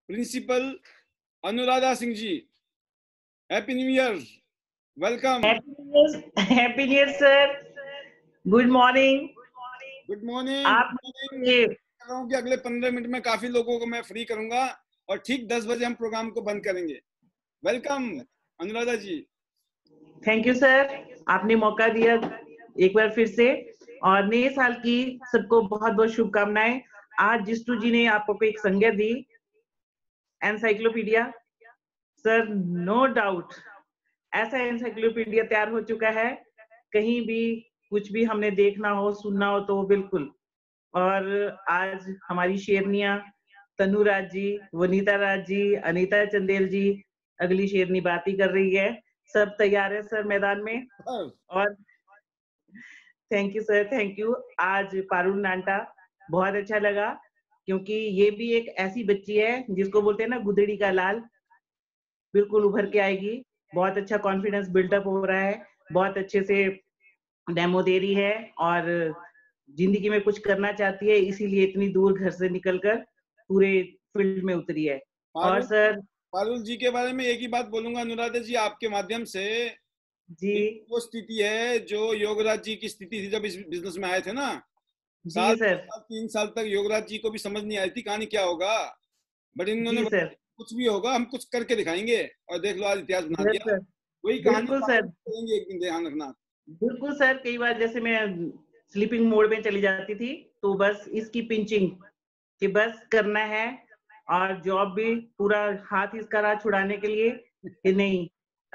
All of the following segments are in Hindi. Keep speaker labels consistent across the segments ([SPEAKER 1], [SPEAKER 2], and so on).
[SPEAKER 1] Principal Anuradha Singh ji, happy new year, welcome.
[SPEAKER 2] Happy new year sir, good morning.
[SPEAKER 1] Good morning.
[SPEAKER 2] आप
[SPEAKER 1] कर रहा हूँ कि अगले 15 मिनट में काफी लोगों को मैं फ्री करूंगा और ठीक 10 बजे हम प्रोग्राम को बंद करेंगे। Welcome Anuradha ji.
[SPEAKER 2] Thank you sir, आपने मौका दिया एक बार फिर से, और नए साल की सबको बहुत बहुत शुभकामनाएं। आज जिस्तु जी ने आपको एक संज्ञा दी, एनसाइक्लोपीडिया सर, नो डाउट ऐसा एनसाइक्लोपीडिया तैयार हो चुका है, कहीं भी कुछ भी हमने देखना हो सुनना हो तो बिल्कुल। और आज हमारी शेरनियां तनु राज जी, वनीता राज जी, अनीता चंदेल जी अगली शेरनी बात ही कर रही है। सब तैयार है सर मैदान में। और thank you sir, thank you. आज पारुल नांटा बहुत अच्छा लगा, क्योंकि ये भी एक ऐसी बच्ची है जिसको बोलते हैं ना गुदड़ी का लाल, बिल्कुल उभर के आएगी। बहुत अच्छा कॉन्फिडेंस बिल्डअप हो रहा है, बहुत अच्छे से डेमो दे रही है और जिंदगी में कुछ करना चाहती है, इसीलिए इतनी दूर घर से निकलकर पूरे फील्ड में उतरी है। और सर
[SPEAKER 1] पारुल जी के बारे में एक ही बात बोलूंगा अनुराधा जी आपके माध्यम से
[SPEAKER 2] जी,
[SPEAKER 1] वो स्थिति है जो योगराज जी की स्थिति थी जब इस बिजनेस में आए थे ना।
[SPEAKER 2] जी सर,
[SPEAKER 1] 3 साल तक योगराज जी को भी समझ नहीं आई थी कहानी क्या होगा, बट इन्होंने
[SPEAKER 2] जी सर,
[SPEAKER 1] कुछ भी होगा हम कुछ करके दिखाएंगे और देख लो आज इतिहास बना दिया। वही कहानी
[SPEAKER 2] बिल्कुल सर,
[SPEAKER 1] एक दिन, ध्यान रखना।
[SPEAKER 2] बिल्कुल सर। कई बार जैसे मैं स्लीपिंग मोड में चली जाती थी, तो बस इसकी पिंचिंग कि बस करना है, और जॉब भी पूरा हाथ इसका रहा छुड़ाने के लिए कि नहीं।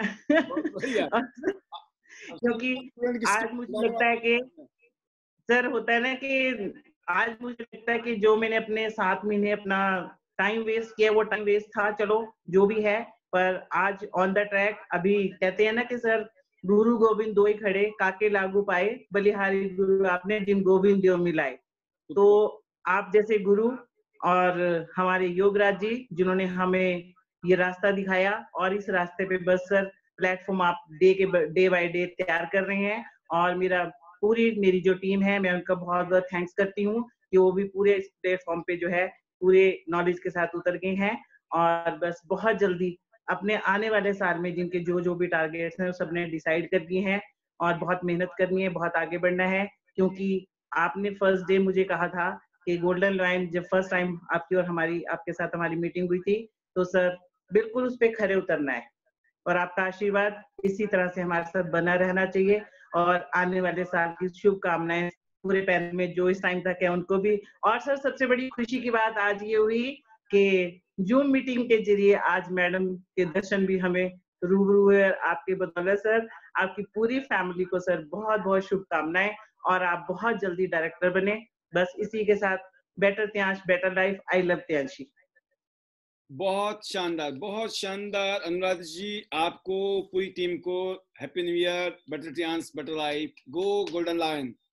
[SPEAKER 2] क्योंकि आज मुझे लगता है कि सर होता है ना कि आज मुझे लगता है कि जो मैंने अपने 7 महीने अपना टाइम वेस्ट किया वो टाइम वेस्ट था, चलो जो भी है। पर आज ऑन द ट्रैक, अभी कहते हैं ना कि सर गुरु गोविंद दो ही खड़े, काके लागू पाए, बलिहारी गुरु आपने जिन गोविंद देव मिलाए। तो आप जैसे गुरु और हमारे योगराज जी जिन्होंने हमें ये रास्ता दिखाया, और इस रास्ते पे बस सर प्लेटफॉर्म आप डे बाय डे तैयार कर रहे हैं। और मेरी जो टीम है, मैं उनका बहुत बहुत थैंक्स करती हूँ कि वो भी पूरे इस प्लेटफॉर्म पे जो है पूरे नॉलेज के साथ उतर गए हैं। और बस बहुत जल्दी अपने आने वाले साल में जिनके जो जो भी टारगेट्स हैं वो सबने डिसाइड कर दिए हैं, और बहुत मेहनत करनी है, बहुत आगे बढ़ना है। क्योंकि आपने फर्स्ट डे मुझे कहा था कि गोल्डन लाइन जब फर्स्ट टाइम आपकी और हमारी आपके साथ हमारी मीटिंग हुई थी, तो सर बिल्कुल उस पर खरे उतरना है, और आपका आशीर्वाद इसी तरह से हमारे साथ बना रहना चाहिए। और आने वाले साल की शुभकामनाएं पूरे पैनल में जो इस टाइम तक है उनको भी। और सर सबसे बड़ी खुशी की बात आज ये हुई कि जूम मीटिंग के जरिए आज मैडम के दर्शन भी हमें रूबरू हुए। आपके बदौलत सर, आपकी पूरी फैमिली को सर बहुत बहुत शुभकामनाएं, और आप बहुत जल्दी डायरेक्टर बने। बस इसी के साथ बेटर त्यांश बेटर लाइफ, आई लव त्यांशी।
[SPEAKER 1] बहुत शानदार, बहुत शानदार अनुराधा जी, आपको पूरी टीम को happy new year, better chance better life, go golden lion.